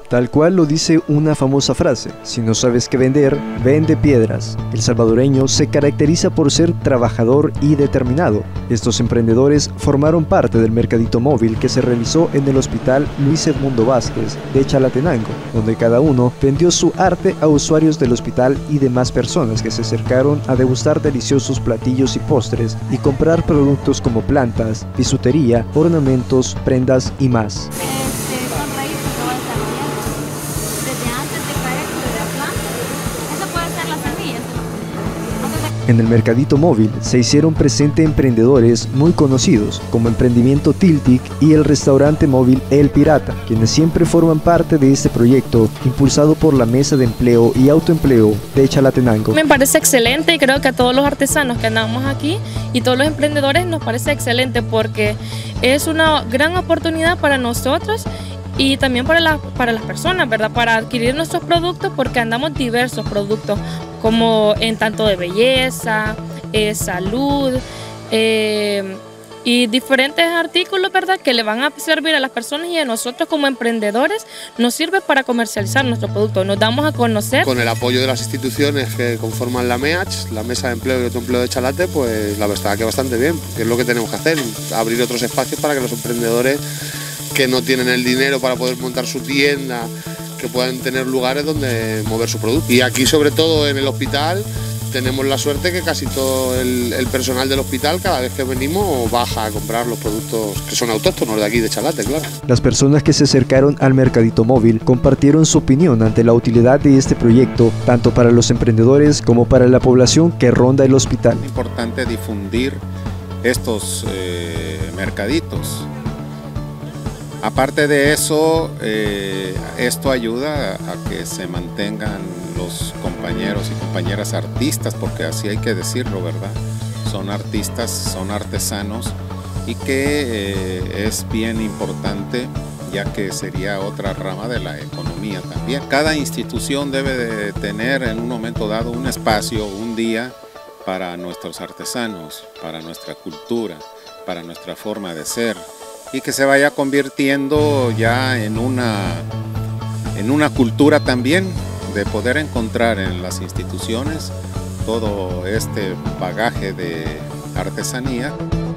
Tal cual lo dice una famosa frase: si no sabes qué vender, vende piedras. El salvadoreño se caracteriza por ser trabajador y determinado. Estos emprendedores formaron parte del mercadito móvil que se realizó en el Hospital Luis Edmundo Vázquez de Chalatenango, donde cada uno vendió su arte a usuarios del hospital y demás personas que se acercaron a degustar deliciosos platillos y postres y comprar productos como plantas, bisutería, ornamentos, prendas y más. Son raíces que va desarrollando desde antes de caer de la planta. Eso puede ser las semillas. En el mercadito móvil se hicieron presente emprendedores muy conocidos como Emprendimiento Tiltic y el restaurante móvil El Pirata, quienes siempre forman parte de este proyecto impulsado por la Mesa de Empleo y Autoempleo de Chalatenango. Me parece excelente y creo que a todos los artesanos que andamos aquí y todos los emprendedores nos parece excelente porque es una gran oportunidad para nosotros y también para las personas, ¿verdad? Para adquirir nuestros productos, porque andamos diversos productos como en tanto de belleza, salud y diferentes artículos, ¿verdad? Que le van a servir a las personas y a nosotros como emprendedores nos sirve para comercializar nuestro producto, nos damos a conocer. Con el apoyo de las instituciones que conforman la MEACH, la Mesa de Empleo y Autoempleo de Chalate, pues la verdad que bastante bien, que es lo que tenemos que hacer, abrir otros espacios para que los emprendedores que no tienen el dinero para poder montar su tienda, que puedan tener lugares donde mover su producto. Y aquí, sobre todo en el hospital, tenemos la suerte que casi todo el personal del hospital, cada vez que venimos, baja a comprar los productos que son autóctonos de aquí de Chalate, claro. Las personas que se acercaron al mercadito móvil compartieron su opinión ante la utilidad de este proyecto, tanto para los emprendedores como para la población que ronda el hospital. Es importante difundir estos mercaditos. Aparte de eso, esto ayuda a que se mantengan los compañeros y compañeras artistas, porque así hay que decirlo, ¿verdad? Son artistas, son artesanos y que es bien importante, ya que sería otra rama de la economía también. Cada institución debe de tener en un momento dado un espacio, un día para nuestros artesanos, para nuestra cultura, para nuestra forma de ser, y que se vaya convirtiendo ya en una cultura también, de poder encontrar en las instituciones todo este bagaje de artesanía.